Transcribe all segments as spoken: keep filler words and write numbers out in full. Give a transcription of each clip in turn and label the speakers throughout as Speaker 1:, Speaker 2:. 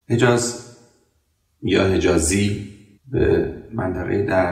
Speaker 1: حجاز یا حجازی به منطقه در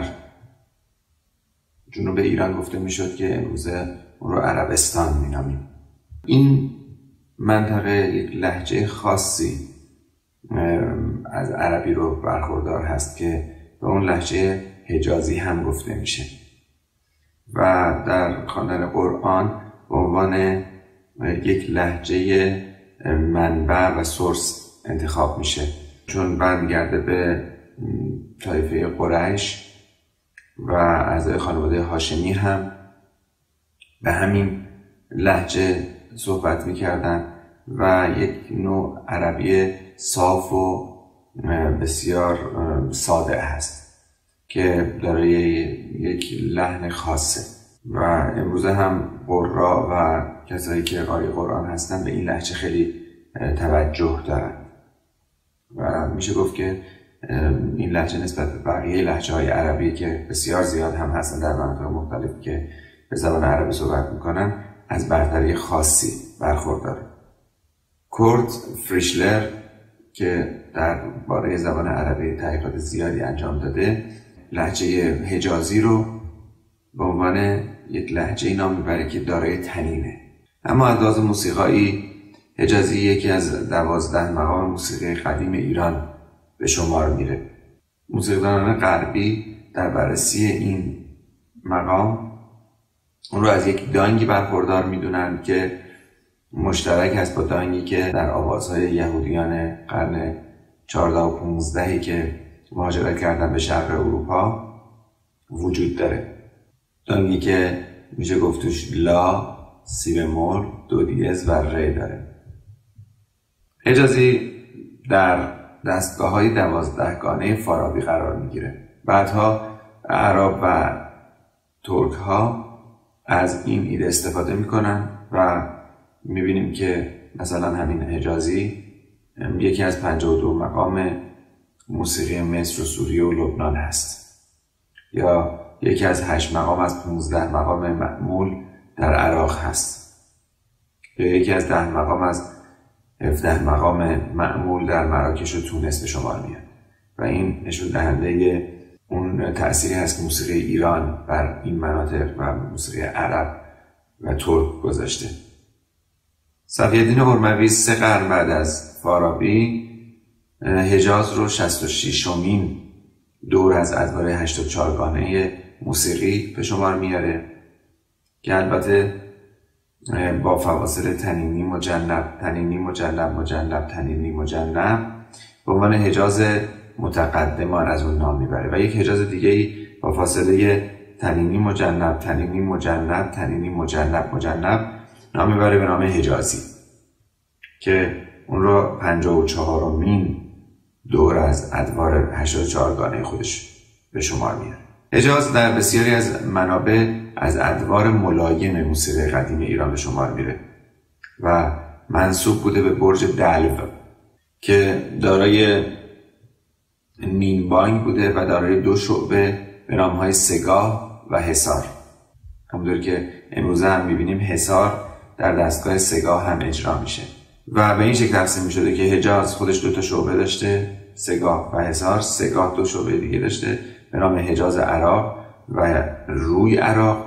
Speaker 1: جنوب ایران گفته میشد که امروزه اون رو عربستان مینامیم. این منطقه یک لهجه خاصی از عربی رو برخوردار هست که به اون لهجه حجازی هم گفته میشه و در خواندن قرآن به عنوان یک لهجه منبع و سورس انتخاب میشه، چون برمیگرده به طایفه قریش و اعضای خانواده هاشمی هم به همین لهجه صحبت میکردن و یک نوع عربی صاف و بسیار ساده هست که داره یک لحن خاصه و امروزه هم قرا و کسایی که قاری قرآن هستن به این لهجه خیلی توجه دارن و میشه گفت که این لهجه نسبت به بقیه لهجه های عربی که بسیار زیاد هم هستن در مناطق مختلف که به زبان عربی صحبت میکنن از برتری خاصی برخورداره. کورت فریشلر که در باره زبان عربی تحقیقات زیادی انجام داده، لهجه حجازی رو به عنوان یک لهجه نام میبره که دارای تنینه. اما از لحاظ موسیقایی حجازی یکی از دوازده مقام موسیقی قدیم ایران به شمار میره. موسیقیدانان غربی در بررسی این مقام اون رو از یک دانگی برخوردار میدونن که مشترک است با دانگی که در آوازهای یهودیان قرن چهاردهم و پانزدهی که مهاجرت کردن به شرق اروپا وجود داره. دانگی که میشه گفت توش لا، سی بمول، دو دیز و ری داره. حجازی در دستگاه های دوازدهگانه فارابی قرار میگیره. بعدها عرب و ترک ها از این ایده استفاده میکنن و میبینیم که مثلا همین حجازی یکی از پنجاه و دو مقام موسیقی مصر و سوریه و لبنان هست، یا یکی از هشت مقام از پانزده مقام معمول در عراق هست، یا یکی از ده مقام از هفده مقام معمول در مراکش و تونس به شمار میاد و این نشون دهنده اون تأثیری هست که موسیقی ایران بر این مناطق و موسیقی عرب و ترک گذاشته. صفی‌الدین هرمزی سه قرن بعد از فارابی حجاز رو شصت و ششمین دور از ادوار هشتاد و چهارگانه موسیقی به شمار میاره که البته با فواصل تنینی مجنب تنینی مجنب مجنب تنینی مجنب به عنوان حجاز متقدمان از اون نام میبره و یک حجاز دیگه با فاصله تنینی مجنب تنینی مجنب تنینی مجنب مجنب نام میبره به نام حجازی که اون رو پنجاه و چهارمین دور از ادوار هشتاد و چهارگانه خودش به شمار میاره. حجاز در بسیاری از منابع از ادوار ملایم موسیقی قدیم ایران به شمار میره و منسوب بوده به برج دلو که دارای نیم بانگ بوده و دارای دو شعبه به نامهای سگاه و حصار. همونطور که امروزه هم میبینیم حصار در دستگاه سگاه هم اجرا میشه و به این شکل تقسیم میشده که حجاز خودش دو تا شعبه داشته، سگاه و حصار. سگاه دو شعبه دیگه داشته به نام حجاز عراق و روی عراق.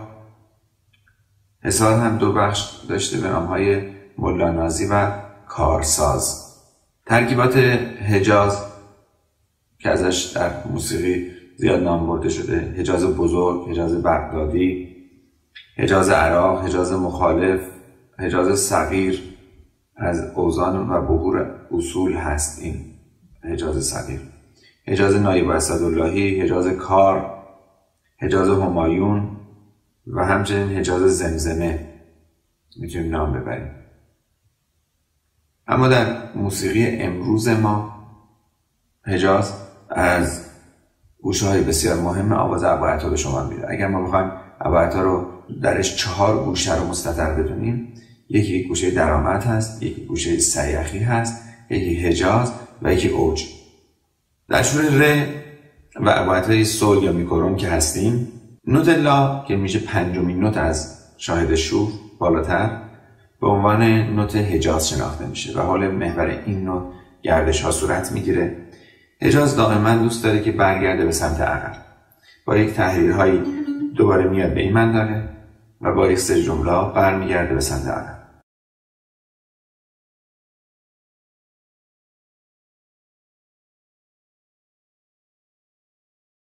Speaker 1: حصار هم دو بخش داشته به نامهای ملانازی و کارساز. ترکیبات حجاز که ازش در موسیقی زیاد نام برده شده: حجاز بزرگ، حجاز بغدادی، حجاز عراق، حجاز مخالف، حجاز صغیر، از اوزان و بحور اصول هست این حجاز صغیر، حجاز نایب اسداللهی، حجاز کار، حجاز همایون و همچنین حجاز زمزمه میتونیم نام ببریم. اما در موسیقی امروز ما حجاز از گوشه‌های بسیار مهم آواز ابوعطا به شما میره. اگر ما بخوایم ابوعطا رو درش چهار گوشه رو مستتر بدونیم، یکی گوشه درامت هست، یکی گوشه سیخی هست، یکی حجاز و یکی اوج. در شور ر و ابوعطای سول یا میکرون که هستیم، نوت لا که میشه پنجمین نوت از شاهد شور بالاتر به عنوان نوت حجاز شناخته میشه و حال محور این نوت گردش ها صورت میگیره. حجاز دائما دوست داره که برگرده به سمت عقب. با یک تحریرهایی دوباره میاد به این منطقه و با یک سه جمله برمیگرده به سمت عقب.